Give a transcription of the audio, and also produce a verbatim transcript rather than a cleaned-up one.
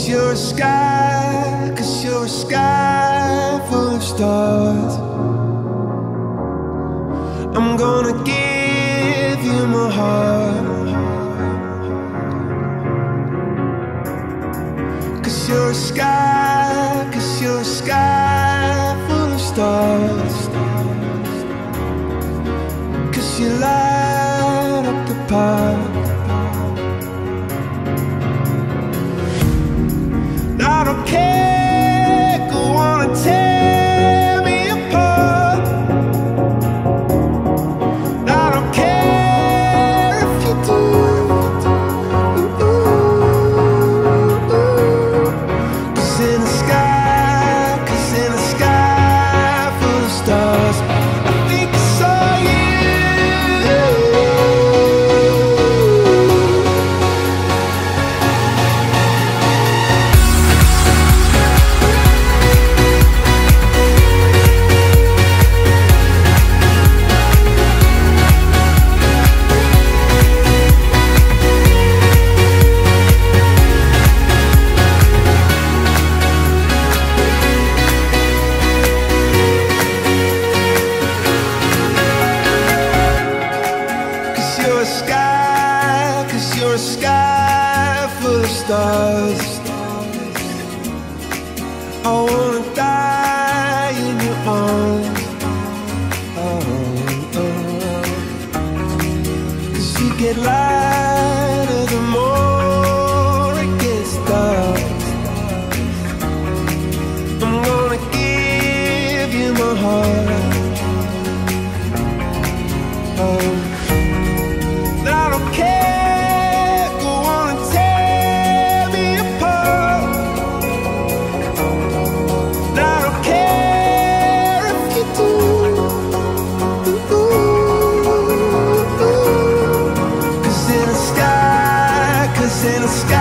you're a sky, cause you're a sky full of stars. I'm gonna give you my heart, cause you're a sky, cause you're a sky full of stars. Cause you light up the park. I don't care, go on and tear me apart. I don't care if you do. Cause in the sky, cause in the sky full of stars, I think I saw you. You're a sky, cause you're a sky full of stars. I wanna die in your arms. Oh, oh. Cause you get lighter the more it gets dark. I'm gonna give you my heart. Oh, I don't care, go on and tear me apart. I don't care if you do. Cause in the sky, cause in the sky